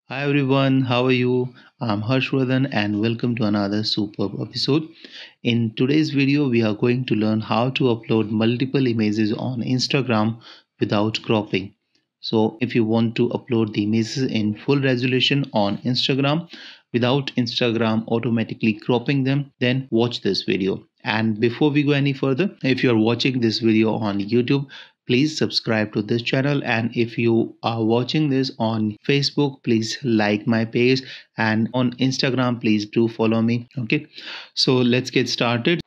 Hi everyone, how are you? I'm Harshvardhan and welcome to another superb episode. In today's video, we are going to learn how to upload multiple images on Instagram without cropping. So, if you want to upload the images in full resolution on Instagram without Instagram automatically cropping them, then watch this video. And before we go any further, if you're watching this video on YouTube, please subscribe to this channel, and if you are watching this on Facebook, please like my page, and on Instagram please do follow me. Okay, so let's get started.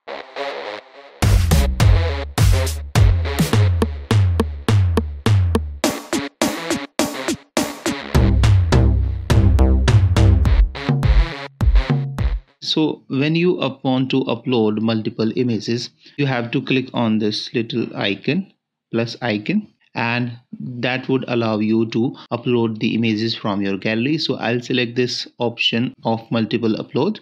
So when you want to upload multiple images, you have to click on this little icon, plus icon, and that would allow you to upload the images from your gallery. So I'll select this option of multiple upload,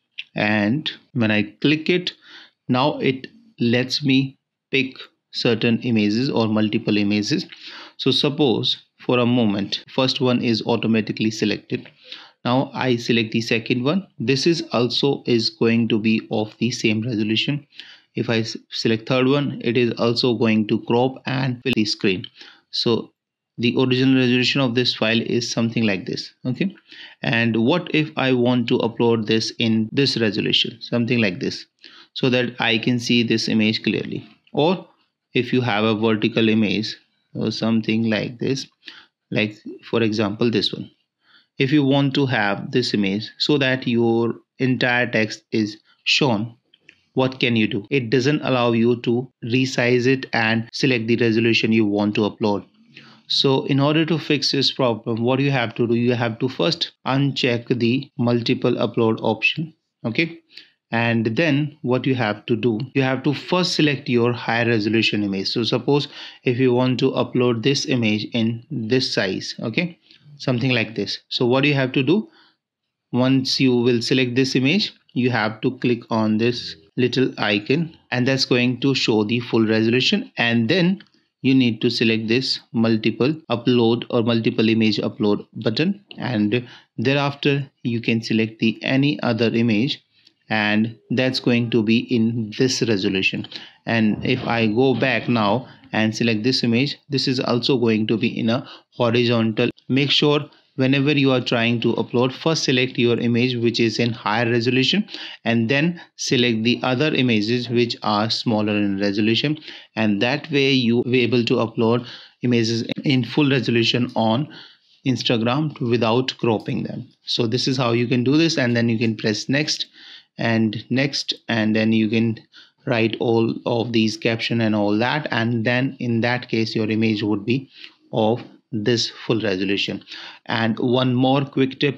and when I click it, now it lets me pick certain images or multiple images. So suppose for a moment first one is automatically selected. Now I select the second one. This is also is going to be of the same resolution. If I select third one, it is also going to crop and fill the screen. So the original resolution of this file is something like this. Okay, and what if I want to upload this in this resolution, something like this, so that I can see this image clearly? Or if you have a vertical image or something like this, like for example this one, if you want to have this image so that your entire text is shown, what can you do? It doesn't allow you to resize it and select the resolution you want to upload. So in order to fix this problem, what you have to do, you have to first uncheck the multiple upload option. Okay, and then what you have to do, you have to first select your high resolution image. So suppose if you want to upload this image in this size, okay, something like this. So what you have to do, once you will select this image, you have to click on this little icon, and that's going to show the full resolution, and then you need to select this multiple upload or multiple image upload button, and thereafter you can select the any other image, and that's going to be in this resolution. And if I go back now and select this image, this is also going to be in a horizontal. Make sure whenever you are trying to upload, first select your image which is in higher resolution, and then select the other images which are smaller in resolution, and that way you will be able to upload images in full resolution on Instagram without cropping them. So this is how you can do this, and then you can press next and next, and then you can write all of these caption and all that, and then in that case your image would be of this full resolution. And one more quick tip,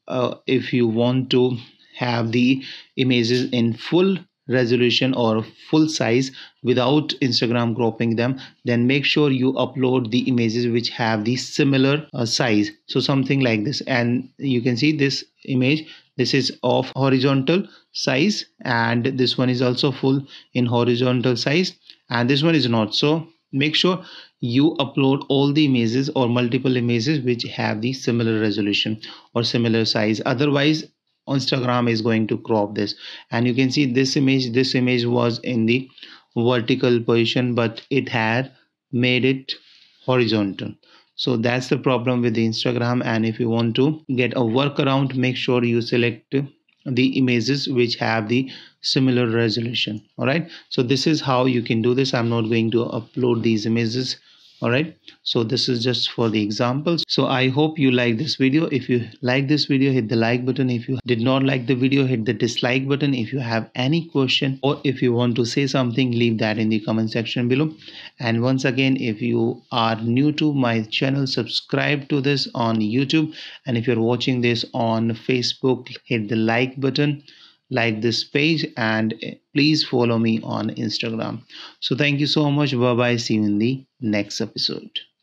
if you want to have the images in full resolution or full size without Instagram cropping them, then make sure you upload the images which have the similar size. So something like this, and you can see this image, this is of horizontal size, and this one is also full in horizontal size, and this one is not. So make sure you upload all the images or multiple images which have the similar resolution or similar size, otherwise Instagram is going to crop this. And you can see this image was in the vertical position, but it had made it horizontal. So that's the problem with the Instagram, and if you want to get a workaround, make sure you select the images which have the similar resolution. All right, so this is how you can do this. I'm not going to upload these images. All right, so this is just for the examples. So I hope you like this video. If you like this video, hit the like button. If you did not like the video, hit the dislike button. If you have any question or if you want to say something, leave that in the comment section below. And once again, if you are new to my channel, subscribe to this on YouTube, and if you're watching this on Facebook, hit the like button, like this page, and please follow me on Instagram. So thank you so much. Bye bye. See you in the next episode.